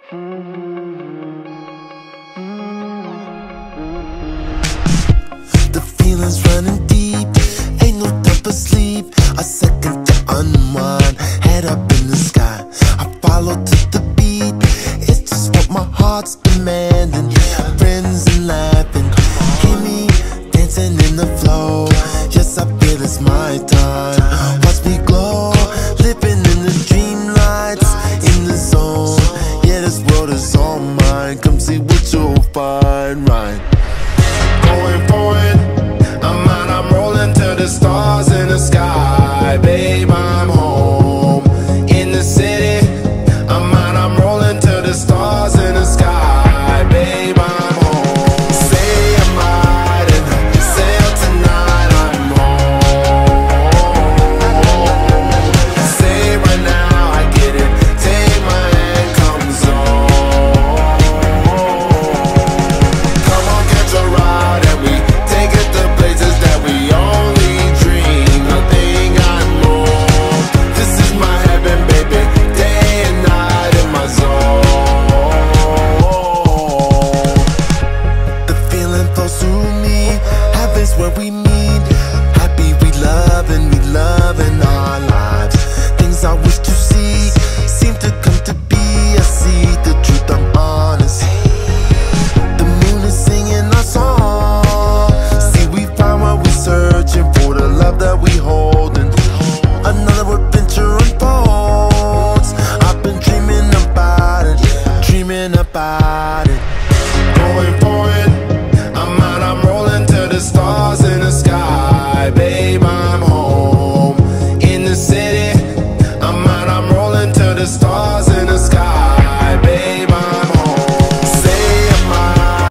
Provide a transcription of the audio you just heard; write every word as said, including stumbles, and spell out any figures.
The feeling's running deep, ain't no time for sleep. A second to unwind, head up in the sky. I follow to the beat, it's just what my heart's demanding. Friends and laughing, hear me dancing in the flow. Yes, I feel it's my time. Watch me glow, living in the dream lights, in the zone. Yeah, this world is all mine. Come see what you'll find, right? Going for it, I'm out, I'm rolling to the stars in the sky. Babe, I'm home in the city. I'm out, I'm rolling to the stars in the sky. Babe, I'm home. Say I'm riding, sail tonight, I'm home. Say right now, I get it, take my hand, come zone. Come on, catch a ride, and we take it to places that we only dream. Nothing I know. This is my heaven, baby, day and night in my zone. The feeling flows through me, heaven's where we meet. Happy we love and we love in our lives. Things I wish to see seem to come to be. I see the truth, I'm honest. The moon is singing our song. See, we found what we're searching for, the love that we holding. Another adventure unfolds. I've been dreaming about it, dreaming about it. Going for it, I'm out, I'm rolling to the stars in the sky. Babe, I'm home in the city. I'm out, I'm rolling to the stars